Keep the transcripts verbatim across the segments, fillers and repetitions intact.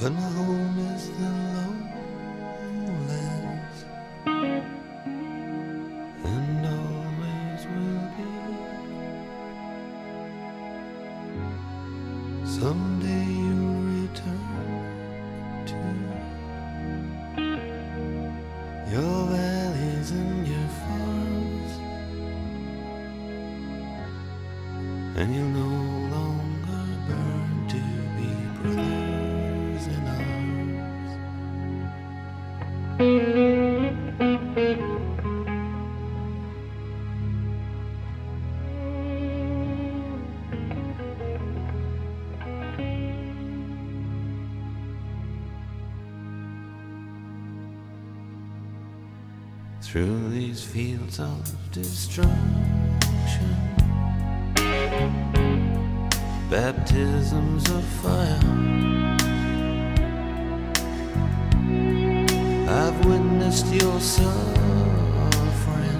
but my home is the lowlands, and always will be. Someday you'll return to your valleys and your farms, and you'll no longer burn to be brothers in arms. Through these fields of destruction, baptisms of fire, I've witnessed your suffering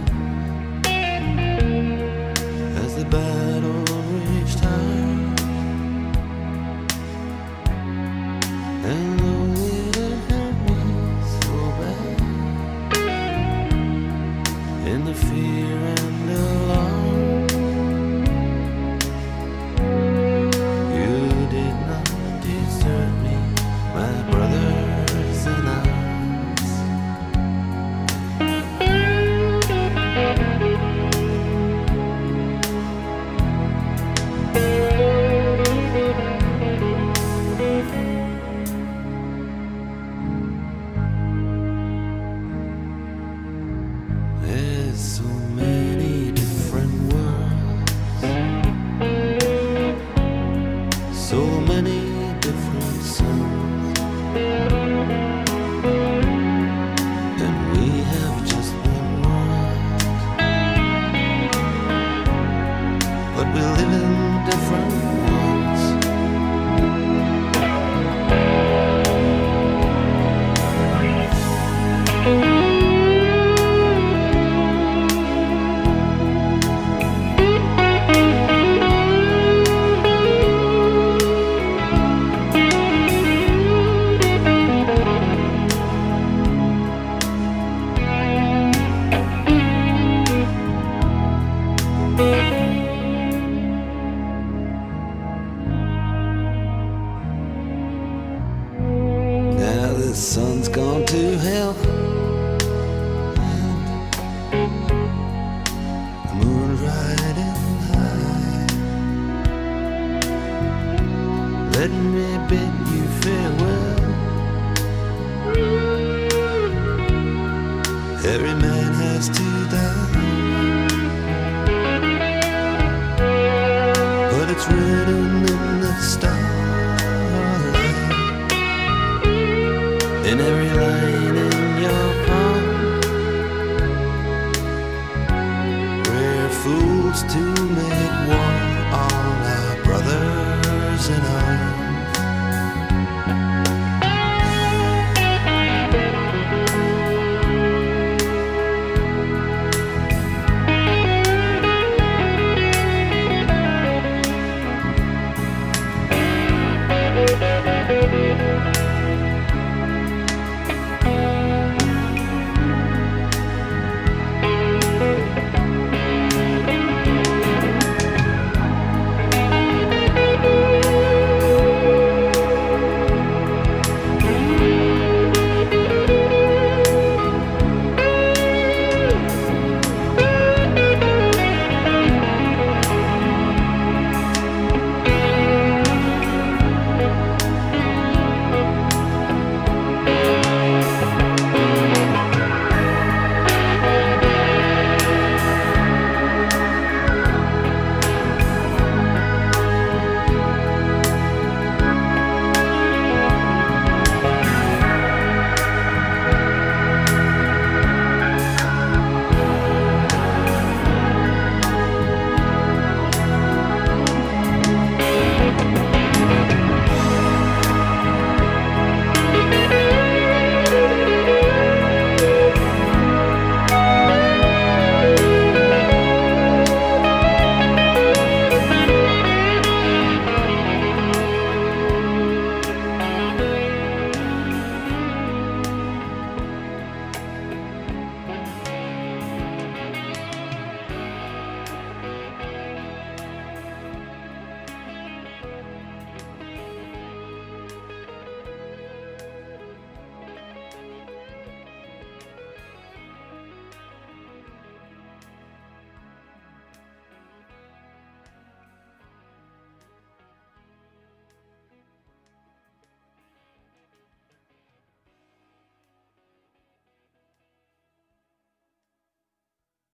as the battle reached high, and though it hurt me so bad, in the fear and alarm, you did not desert me, my brothers in arms. There's so many different worlds, so many different suns, and we have just one world, but we live in different ones. Now the sun's gone to hell, and the moon's riding high. Let me bid you farewell. Every man has to die, but it's written in the starlight, in every line in your palm. We're fools to make war,